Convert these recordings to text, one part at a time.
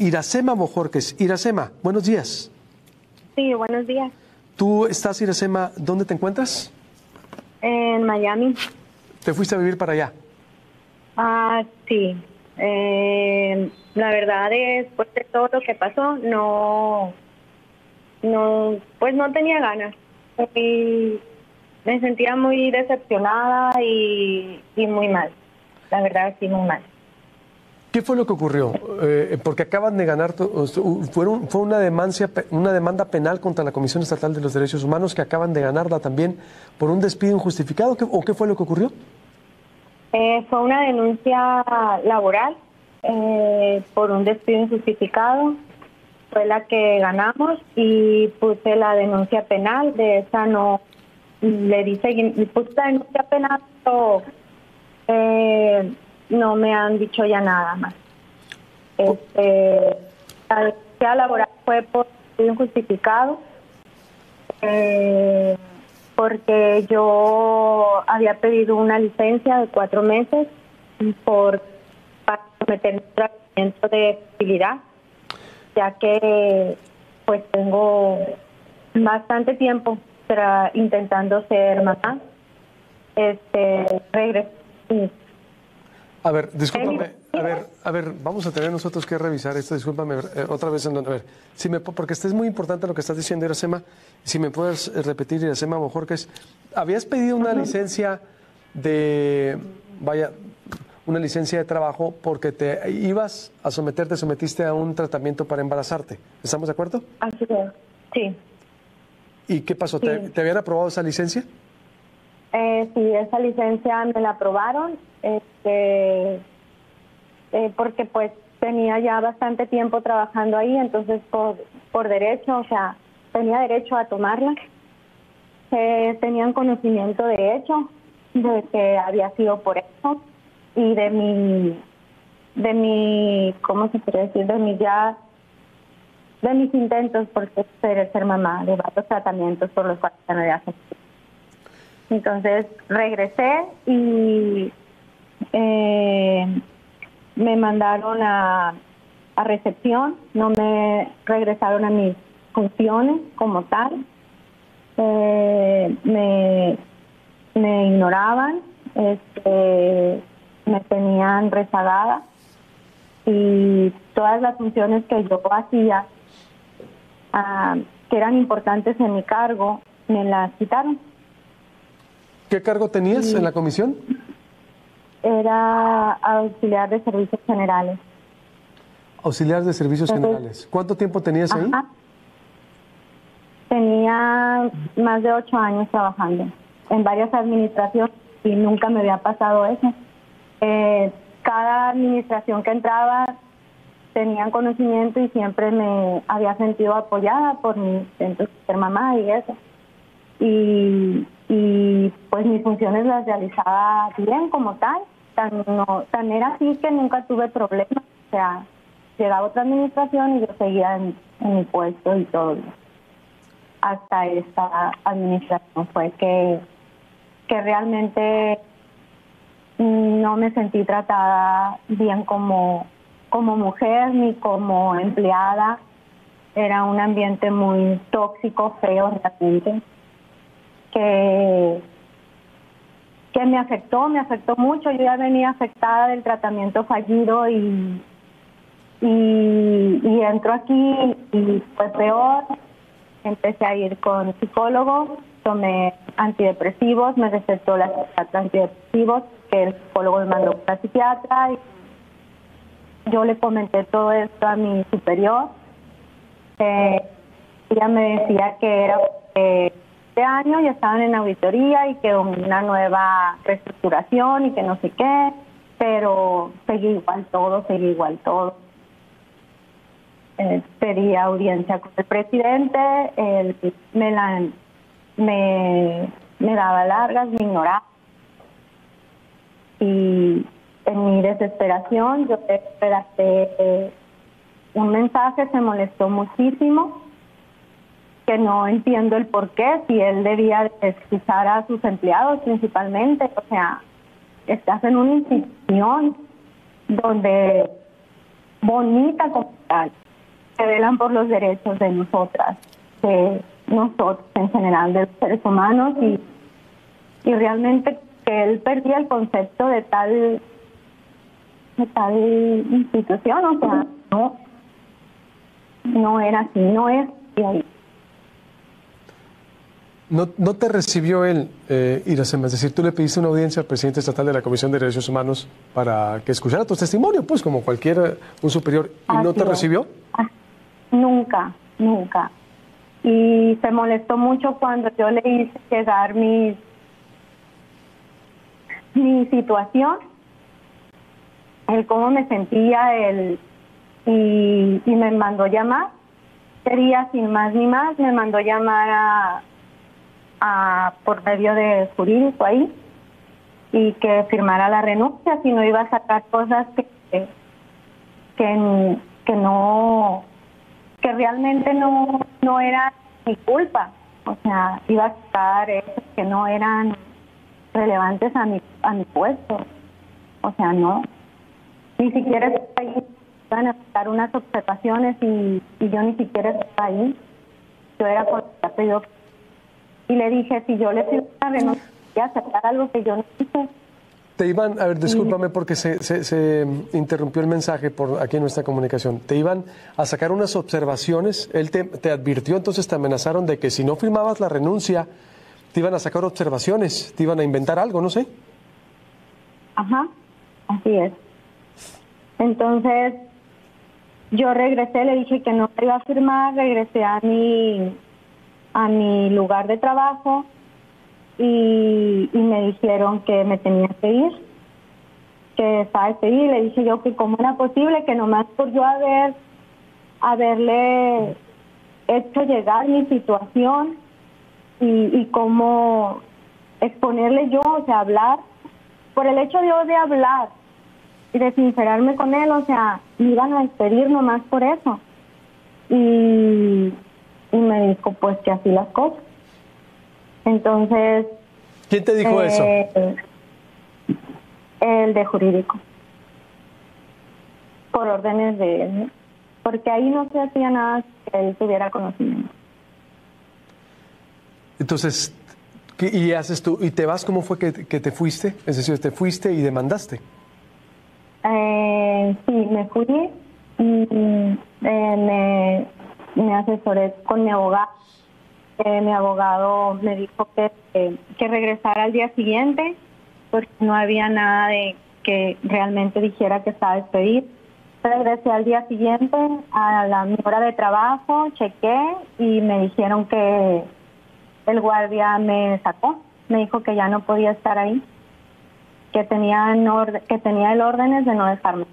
Iracema Bojorquez. Iracema, buenos días. Sí, buenos días. ¿Tú estás, Iracema, dónde te encuentras? En Miami. ¿Te fuiste a vivir para allá? Sí. La verdad, después de todo lo que pasó, pues no tenía ganas. Y me sentía muy decepcionada y muy mal. La verdad, sí, muy mal. ¿Qué fue lo que ocurrió? Porque acaban de ganar, fue una demanda penal contra la Comisión Estatal de los Derechos Humanos que acaban de ganarla también por un despido injustificado. ¿O qué fue lo que ocurrió? Fue una denuncia laboral por un despido injustificado. Fue la que ganamos y puse la denuncia penal. De esa no le di seguimiento. Puse la denuncia penal, pero no me han dicho ya nada más. La denuncia laboral fue por despido injustificado. Porque yo había pedido una licencia de 4 meses para someterme a un tratamiento de fertilidad, ya que pues tengo bastante tiempo intentando ser mamá. Regresé. A ver, discúlpame, a ver, vamos a tener nosotros que revisar esto, discúlpame, otra vez, a ver, porque es muy importante lo que estás diciendo, Iracema, si me puedes repetir, Iracema Bojorquez, habías pedido una licencia una licencia de trabajo porque te sometiste a un tratamiento para embarazarte, ¿estamos de acuerdo? Así es, sí. ¿Y qué pasó? Sí. ¿Te habían aprobado esa licencia? Sí, esa licencia me la aprobaron, porque pues tenía ya bastante tiempo trabajando ahí, entonces por derecho, o sea, tenía derecho a tomarla. Tenían conocimiento de hecho de que había sido por eso y de mi, ¿cómo se puede decir? De mis intentos por ser mamá, de varios tratamientos por los cuales no había hecho. Entonces regresé y me mandaron a recepción, no me regresaron a mis funciones como tal, me ignoraban, me tenían rezagada y todas las funciones que yo hacía, que eran importantes en mi cargo, me las quitaron. ¿Qué cargo tenías en la comisión? Era auxiliar de servicios generales. Auxiliar de servicios generales. ¿Cuánto tiempo tenías ahí? Tenía más de 8 años trabajando en varias administraciones y nunca me había pasado eso. Cada administración que entraba tenían conocimiento y siempre me había sentido apoyada por mi intento de ser mamá y eso. Y pues mis funciones las realizaba bien como tal, tan era así que nunca tuve problemas. O sea, llegaba otra administración y yo seguía en mi puesto y todo. Hasta esta administración fue que realmente no me sentí tratada bien como mujer ni como empleada. Era un ambiente muy tóxico, feo realmente. Que me afectó mucho. Yo ya venía afectada del tratamiento fallido y entro aquí y fue peor. Empecé a ir con psicólogo, tomé antidepresivos, me recetó la antidepresivos, que el psicólogo me mandó a la psiquiatra. Y yo le comenté todo esto a mi superior. Ella me decía que era este año ya estaban en auditoría y que una nueva reestructuración y que no sé qué, pero seguí igual todo. Pedí audiencia con el presidente, él me daba largas, me ignoraba. Y en mi desesperación yo le redacté un mensaje, se molestó muchísimo, que no entiendo el por qué, si él debía escuchar a sus empleados principalmente. O sea, estás en una institución donde bonita como tal, que velan por los derechos de nosotras, de nosotros en general, de los seres humanos, y realmente que él perdía el concepto de tal institución, o sea, no era así, no es así. ¿No te recibió él, Iracema? Es decir, tú le pediste una audiencia al presidente estatal de la Comisión de Derechos Humanos para que escuchara tu testimonio, pues como un superior, ¿y no te recibió? Nunca. Y se molestó mucho cuando yo le hice llegar mi situación, el cómo me sentía, y me mandó llamar. Sería sin más ni más, me mandó llamar por medio de jurídico ahí, y que firmara la renuncia si no iba a sacar cosas que realmente no era mi culpa. O sea, iba a sacar cosas que no eran relevantes a mi puesto. O sea, no. Ni siquiera estaba ahí. Iban a sacar unas observaciones y yo ni siquiera estaba ahí. Yo era por yo. Y le dije, si yo le pido una renuncia, voy a aceptar algo que yo no hice. Te iban, a ver, discúlpame porque se interrumpió el mensaje por aquí en nuestra comunicación. Te iban a sacar unas observaciones, él te advirtió, entonces te amenazaron de que si no firmabas la renuncia, te iban a sacar observaciones, te iban a inventar algo, no sé. Ajá, así es. Entonces, yo regresé, le dije que no iba a firmar, regresé a mi lugar de trabajo, y me dijeron que me tenía que ir, que estaba despedida. Le dije yo que cómo era posible que nomás por yo haberle hecho llegar mi situación y cómo exponerle yo, o sea, hablar, por el hecho de hablar y de sincerarme con él, o sea, me iban a despedir nomás por eso. Y me dijo pues que así las cosas. Entonces... ¿Quién te dijo eso? El de jurídico. Por órdenes de él. Porque ahí no se hacía nada que él tuviera conocimiento. Entonces, ¿y haces tú? ¿Y te vas? ¿Cómo fue que te fuiste? Es decir, te fuiste y demandaste. Sí, me fui y me asesoré con mi abogado. Mi abogado me dijo que regresara al día siguiente porque no había nada de que realmente dijera que estaba despedido. Regresé al día siguiente a mi hora de trabajo, chequé y me dijeron que el guardia me sacó. Me dijo que ya no podía estar ahí, que tenía el órdenes de no dejarme.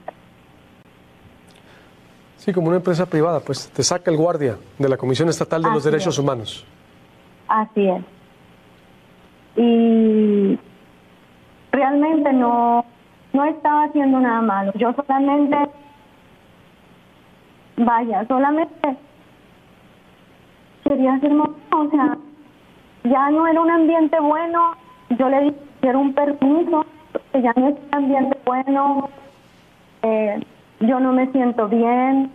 Sí, como una empresa privada, pues te saca el guardia de la Comisión Estatal de los Derechos Humanos. Así es. Y realmente no estaba haciendo nada malo. Yo solamente quería hacer más, o sea, ya no era un ambiente bueno. Yo le dije que era un permiso, que ya no es un ambiente bueno, yo no me siento bien,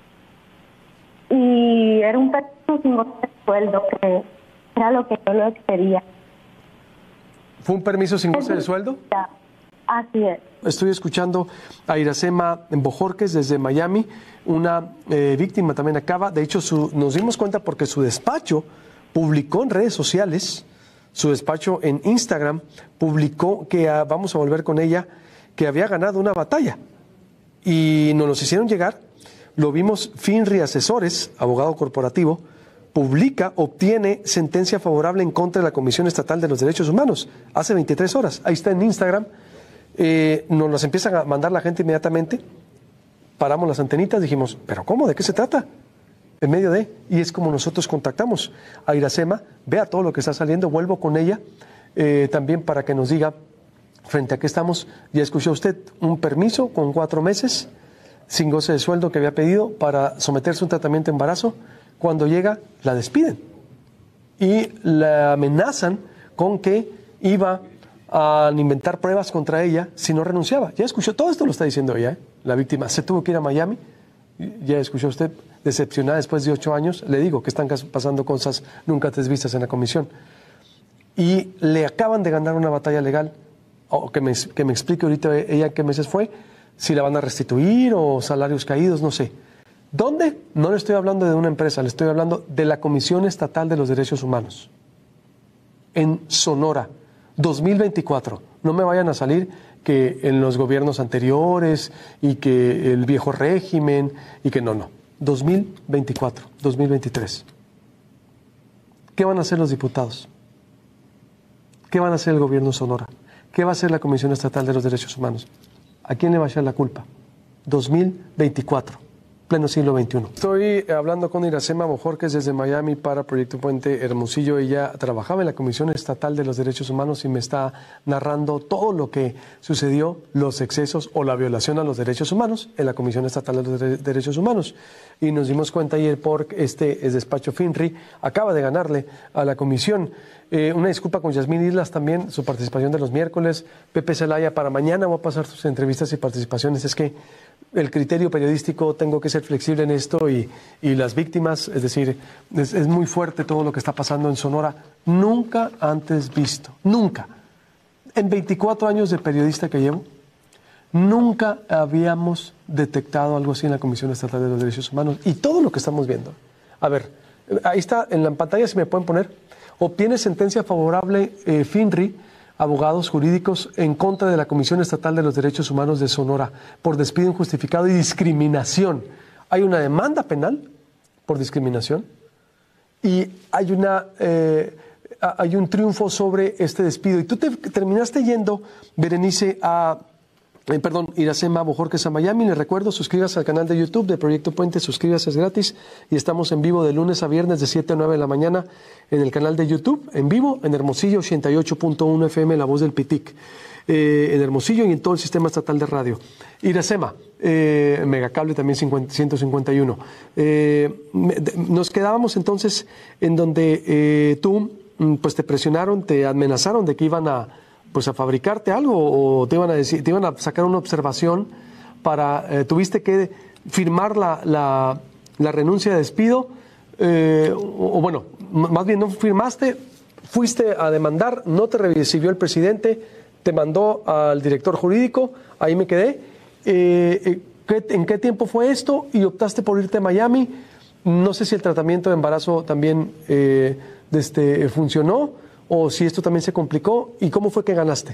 y era un permiso sin goce de sueldo, que era lo que yo lo quería. ¿Fue un permiso sin goce de sueldo? Así es. Estoy escuchando a Iracema Bojorquez desde Miami, una víctima también acaba. De hecho, nos dimos cuenta porque su despacho publicó en redes sociales, su despacho en Instagram, publicó que vamos a volver con ella, que había ganado una batalla. Y nos los hicieron llegar. Lo vimos, Finri Asesores, abogado corporativo, obtiene sentencia favorable en contra de la Comisión Estatal de los Derechos Humanos hace 23 horas. Ahí está en Instagram. Nos las empiezan a mandar la gente inmediatamente. Paramos las antenitas, dijimos, ¿pero cómo? ¿De qué se trata? En medio de... Y es como nosotros contactamos a Iracema, vea todo lo que está saliendo, vuelvo con ella también para que nos diga frente a qué estamos. Ya escuchó usted un permiso con 4 meses sin goce de sueldo que había pedido para someterse a un tratamiento de embarazo. Cuando llega, la despiden y la amenazan con que iba a inventar pruebas contra ella si no renunciaba. Ya escuchó, todo esto lo está diciendo ella, la víctima. Se tuvo que ir a Miami. Ya escuchó usted, decepcionada después de 8 años. Le digo que están pasando cosas nunca antes vistas en la comisión. Y le acaban de ganar una batalla legal. O que me explique ahorita ella qué meses fue, si la van a restituir o salarios caídos, no sé. ¿Dónde? No le estoy hablando de una empresa, le estoy hablando de la Comisión Estatal de los Derechos Humanos. En Sonora, 2024. No me vayan a salir que en los gobiernos anteriores y que el viejo régimen y que no. 2024, 2023. ¿Qué van a hacer los diputados? ¿Qué van a hacer el gobierno de Sonora? ¿Qué va a hacer la Comisión Estatal de los Derechos Humanos? ¿A quién le va a echar la culpa? 2024, pleno siglo XXI. Estoy hablando con Iracema Bojorquez desde Miami para Proyecto Puente Hermosillo. Ella trabajaba en la Comisión Estatal de los Derechos Humanos y me está narrando todo lo que sucedió, los excesos o la violación a los derechos humanos en la Comisión Estatal de los Derechos Humanos. Y nos dimos cuenta ayer porque el despacho FINRI acaba de ganarle a la comisión. Una disculpa con Yasmín Islas también, su participación de los miércoles. Pepe Zelaya, para mañana voy a pasar sus entrevistas y participaciones. Es que el criterio periodístico, tengo que ser flexible en esto y las víctimas, es decir, es muy fuerte todo lo que está pasando en Sonora. Nunca antes visto, nunca. En 24 años de periodista que llevo, nunca habíamos detectado algo así en la Comisión Estatal de los Derechos Humanos. Y todo lo que estamos viendo. A ver, ahí está en la pantalla, si me pueden poner. Obtiene sentencia favorable FINRI, abogados jurídicos, en contra de la Comisión Estatal de los Derechos Humanos de Sonora por despido injustificado y discriminación. Hay una demanda penal por discriminación y hay un triunfo sobre este despido. Y tú te terminaste yendo, Berenice, Iracema Bojorquez a Miami. Les recuerdo, suscríbase al canal de YouTube de Proyecto Puente, suscríbase, es gratis. Y estamos en vivo de lunes a viernes de 7 a 9 de la mañana en el canal de YouTube, en vivo, en Hermosillo, 88.1 FM, La Voz del Pitic, en Hermosillo y en todo el sistema estatal de radio. Iracema, Megacable también 151. Nos quedábamos entonces en donde tú, pues te presionaron, te amenazaron de que iban a fabricarte algo o te iban a sacar una observación para, tuviste que firmar la renuncia de despido, más bien no firmaste, fuiste a demandar, no te recibió el presidente, te mandó al director jurídico, ahí me quedé. ¿En qué tiempo fue esto? Y optaste por irte a Miami. No sé si el tratamiento de embarazo también funcionó, o si esto también se complicó. ¿Y cómo fue que ganaste?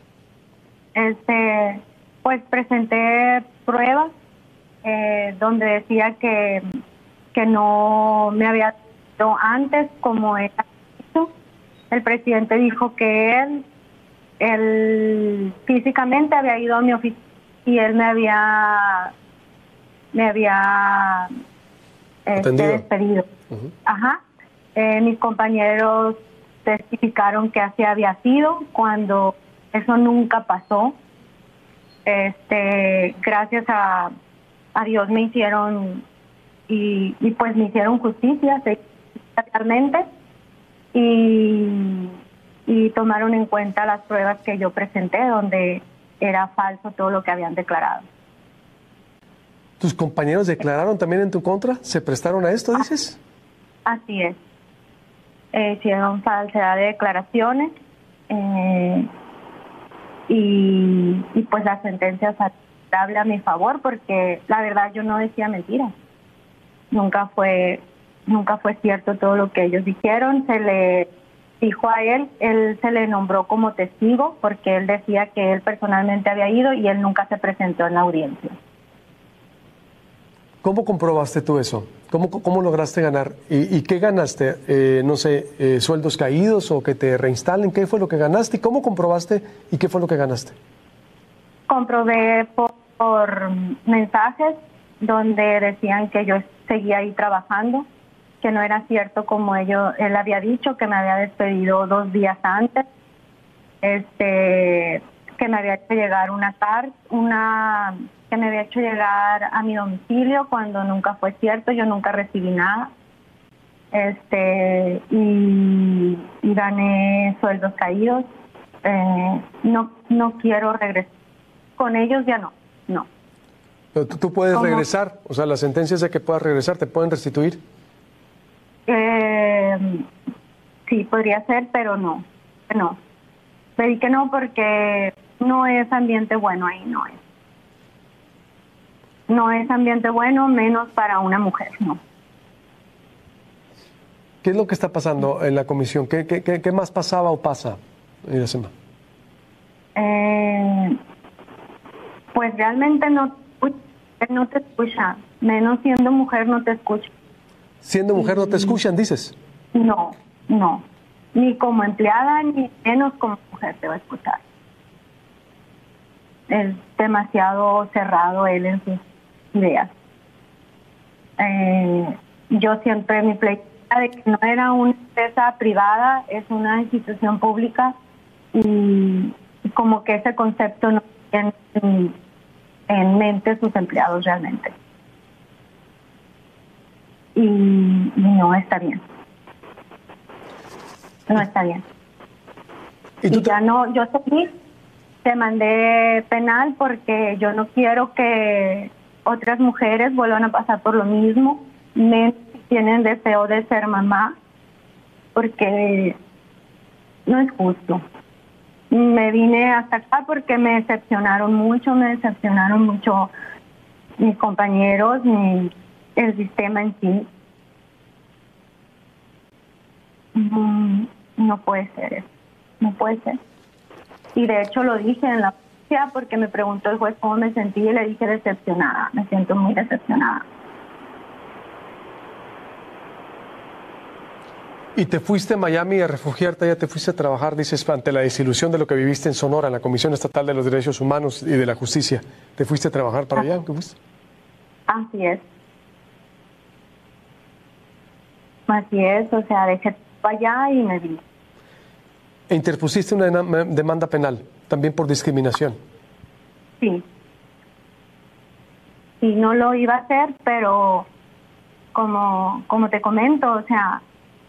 Pues presenté pruebas donde decía que no me había ido antes como era hecho. El presidente dijo que él físicamente había ido a mi oficina y él me había despedido. Uh-huh. Ajá. Mis compañeros testificaron que así había sido cuando eso nunca pasó. Gracias a Dios me hicieron y pues me hicieron justicia realmente y tomaron en cuenta las pruebas que yo presenté donde era falso todo lo que habían declarado. ¿Tus compañeros declararon también en tu contra? ¿Se prestaron a esto, dices? Así es. Hicieron falsedad de declaraciones y pues la sentencia es aceptable a mi favor porque la verdad yo no decía mentiras. Nunca fue cierto todo lo que ellos dijeron. Se le dijo a él se le nombró como testigo porque él decía que él personalmente había ido y él nunca se presentó en la audiencia. ¿Cómo comprobaste tú eso? ¿Cómo lograste ganar? ¿Y qué ganaste? ¿Sueldos caídos o que te reinstalen? ¿Qué fue lo que ganaste? ¿Y cómo comprobaste y qué fue lo que ganaste? Comprobé por mensajes donde decían que yo seguía ahí trabajando, que no era cierto como él había dicho, que me había despedido 2 días antes, que me había hecho llegar que me había hecho llegar a mi domicilio cuando nunca fue cierto, yo nunca recibí nada. Y gané sueldos caídos, no quiero regresar. Con ellos ya no. Pero tú puedes ¿Cómo? regresar, o sea, la sentencia es de que puedas regresar, ¿te pueden restituir? Sí, podría ser, pero no. Pedí que no porque no es ambiente bueno ahí, no es. No es ambiente bueno, menos para una mujer, no. ¿Qué es lo que está pasando en la comisión? ¿Qué más pasaba o pasa, Iracema? Pues realmente no te escucha, menos siendo mujer no te escucha. Siendo mujer no te escuchan, dices. No, ni como empleada ni menos como mujer te va a escuchar. Es demasiado cerrado él en sus ideas. Yo siempre mi pleito de que no era una empresa privada, es una institución pública y como que ese concepto no tiene en mente sus empleados realmente. Y no está bien. No está bien. Y ya no, yo seguí, te mandé penal porque yo no quiero que otras mujeres vuelvan a pasar por lo mismo, menos si tienen deseo de ser mamá, porque no es justo. Me vine hasta acá porque me decepcionaron mucho mis compañeros, el sistema en sí. No puede ser eso, no puede ser. Y de hecho lo dije en la policía porque me preguntó el juez cómo me sentí y le dije decepcionada, me siento muy decepcionada. Y te fuiste a Miami a refugiarte, ya te fuiste a trabajar, dices, ante la desilusión de lo que viviste en Sonora, en la Comisión Estatal de los Derechos Humanos y de la Justicia. ¿Te fuiste a trabajar para allá? ¿Qué fuiste? Así es. Así es, o sea, dejé allá y me vine. E interpusiste una demanda penal, también por discriminación. Sí. Sí, no lo iba a hacer, pero como te comento, o sea,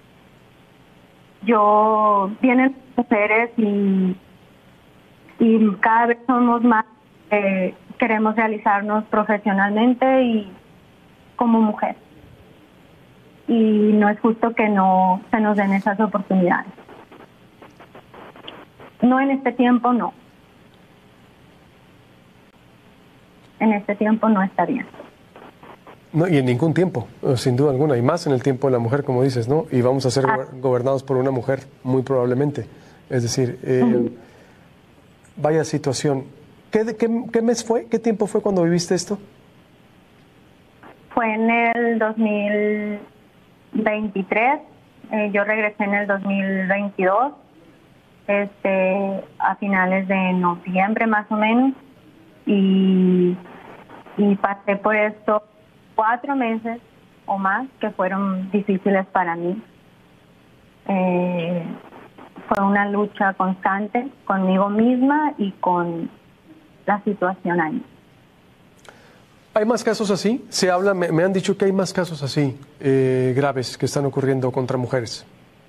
vienen mujeres y cada vez somos más, queremos realizarnos profesionalmente y como mujer. Y no es justo que no se nos den esas oportunidades. No en este tiempo, no. En este tiempo no está bien. No, y en ningún tiempo, sin duda alguna, y más en el tiempo de la mujer, como dices, ¿no? Y vamos a ser gobernados por una mujer, muy probablemente. Es decir, vaya situación. ¿Qué mes fue? ¿Qué tiempo fue cuando viviste esto? Fue en el 2023. Yo regresé en el 2022, a finales de noviembre más o menos, y pasé por esto 4 meses o más que fueron difíciles para mí. Fue una lucha constante conmigo misma y con la situación ahí. ¿Hay más casos así? Se habla, me han dicho que hay más casos así, graves, que están ocurriendo contra mujeres.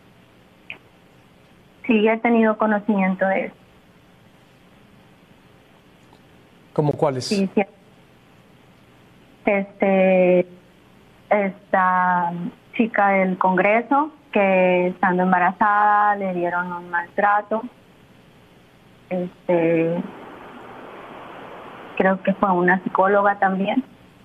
Sí, he tenido conocimiento de eso. ¿Cómo cuáles? Sí, sí. Esta chica del Congreso que estando embarazada le dieron un maltrato. Creo que fue una psicóloga también.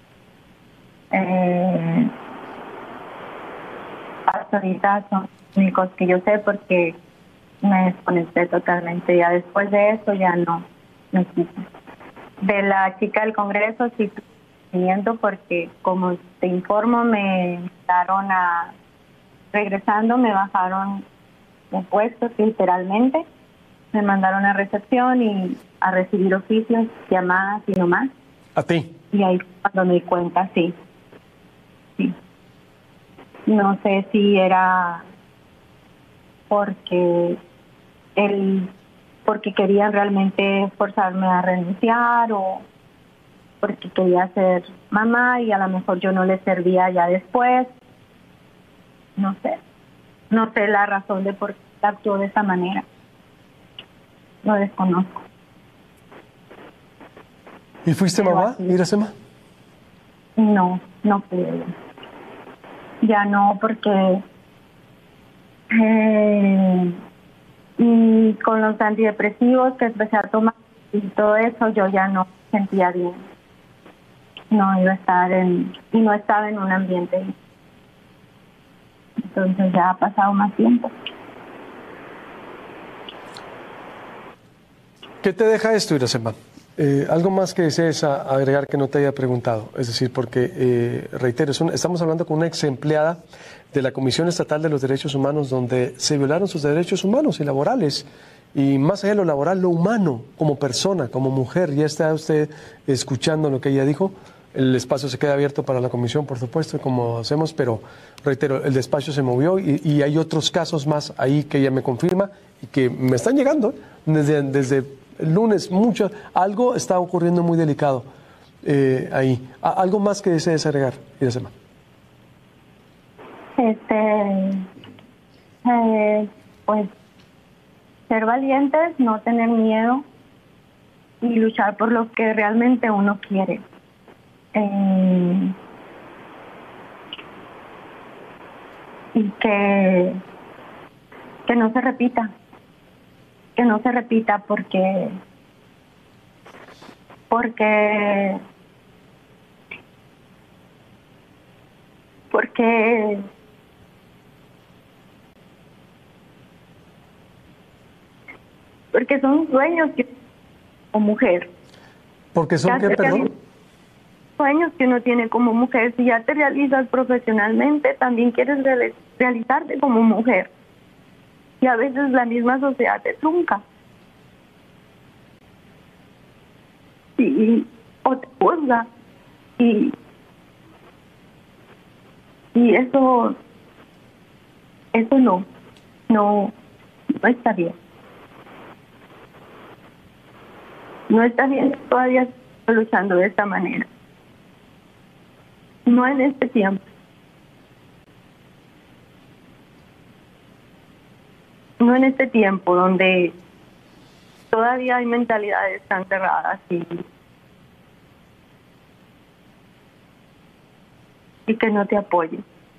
Hasta ahorita son los únicos que yo sé porque me desconecté totalmente. Ya después de eso ya no quise. De la chica del Congreso sí estoy siguiendo porque, como te informo, me mandaron regresando, me bajaron de puestos literalmente, me mandaron a recepción y a recibir oficios, llamadas y no más. ¿A ti? Y ahí cuando me di cuenta, sí. No sé si era porque querían realmente forzarme a renunciar o porque quería ser mamá y a lo mejor yo no le servía ya después. No sé la razón de por qué actuó de esa manera. lo desconozco. ¿Y fuiste Pero mamá, así. Iracema? No, no pude. Ya no, porque y con los antidepresivos que empecé a tomar y todo eso, yo ya no me sentía bien. No iba a estar y no estaba en un ambiente. Entonces ya ha pasado más tiempo. ¿Qué te deja esto, Iracema? ¿Algo más que desees agregar que no te haya preguntado? Es decir, porque, reitero, estamos hablando con una ex empleada de la Comisión Estatal de los Derechos Humanos donde se violaron sus derechos humanos y laborales. Y más allá de lo laboral, lo humano, como persona, como mujer. Ya está usted escuchando lo que ella dijo. El espacio se queda abierto para la comisión, por supuesto, como hacemos, pero reitero, el despacho se movió y hay otros casos más ahí que ella me confirma y que me están llegando desde el lunes. Algo está ocurriendo muy delicado ahí. ¿Algo más que desees agregar, Iracema? Pues ser valientes, no tener miedo y luchar por lo que realmente uno quiere. Y que no se repita, porque son sueños que como mujer. Porque son qué, perdón. Sueños que uno tiene como mujer. Si ya te realizas profesionalmente, también quieres realizarte como mujer. Y a veces la misma sociedad te trunca. O te juzga. Y eso no está bien. No está bien todavía luchando de esta manera. No en este tiempo. No en este tiempo donde todavía hay mentalidades tan cerradas y que no te apoyen.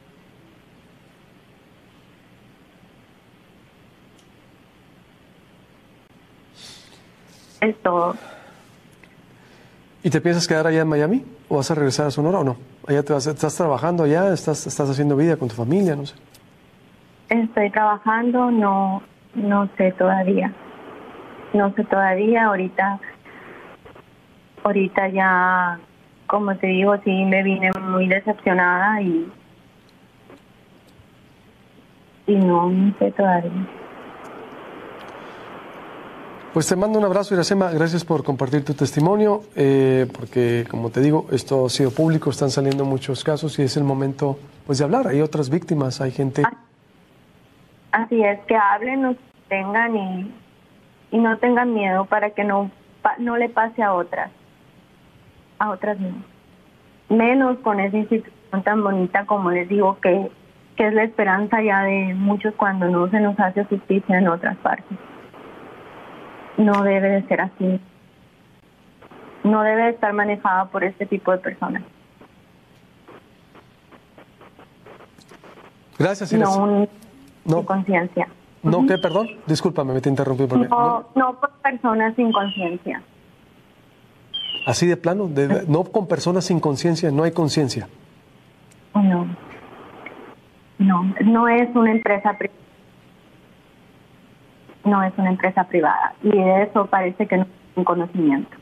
Es todo. ¿Y te piensas quedar allá en Miami? ¿O vas a regresar a Sonora o no? Allá ¿estás trabajando allá? ¿Estás haciendo vida con tu familia? No sé. Estoy trabajando, no sé todavía. No sé todavía. Ahorita ya, como te digo, sí me vine muy decepcionada y no sé todavía. Pues te mando un abrazo, Iracema. Gracias por compartir tu testimonio, porque, como te digo, esto ha sido público, están saliendo muchos casos y es el momento pues de hablar. Hay otras víctimas, hay gente... Así es, que hablen, nos tengan y no tengan miedo para que no le pase a otras no. Menos con esa institución tan bonita, como les digo, que es la esperanza ya de muchos cuando no se nos hace justicia en otras partes. No debe de ser así. No debe de estar manejada por este tipo de personas. Gracias, Iracema. No, sin conciencia. No, ¿qué? Perdón. Discúlpame, me te interrumpí. Porque no por personas sin conciencia. Así de plano, no con personas sin conciencia, no hay conciencia. No es una empresa privada. No es una empresa privada y de eso parece que no hay un conocimiento.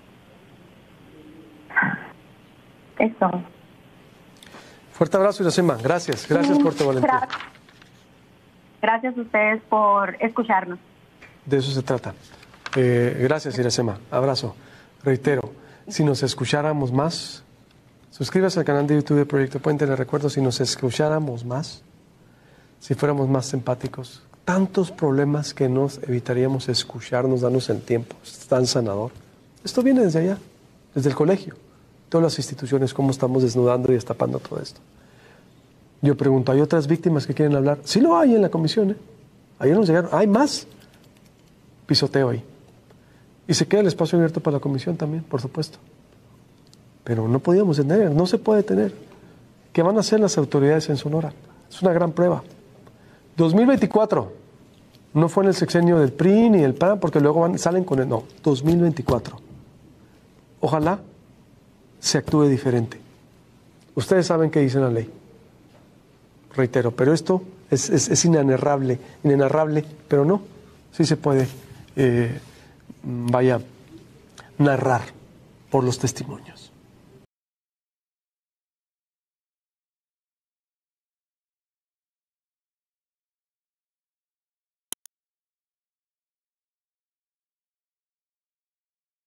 Eso. Fuerte abrazo, Iracema. Gracias por tu valentía. Gracias a ustedes por escucharnos. De eso se trata. Gracias, Iracema. Abrazo. Reitero, si nos escucháramos más, suscríbase al canal de YouTube de Proyecto Puente. Les recuerdo, si nos escucháramos más, si fuéramos más empáticos, tantos problemas que nos evitaríamos escucharnos, darnos el tiempo. Es tan sanador. Esto viene desde allá, desde el colegio. Todas las instituciones, cómo estamos desnudando y destapando todo esto. Yo pregunto, ¿hay otras víctimas que quieren hablar? Sí lo hay en la comisión, Ayer nos llegaron, hay más. pisoteo ahí. Y se queda el espacio abierto para la comisión también, por supuesto. Pero no podíamos detener, no se puede detener. ¿Qué van a hacer las autoridades en Sonora? Es una gran prueba. 2024, no fue en el sexenio del PRI ni del PAN, porque luego salen con el... No, 2024. Ojalá se actúe diferente. Ustedes saben qué dice la ley. Reitero, pero esto es inenarrable, pero no, sí se puede, narrar por los testimonios.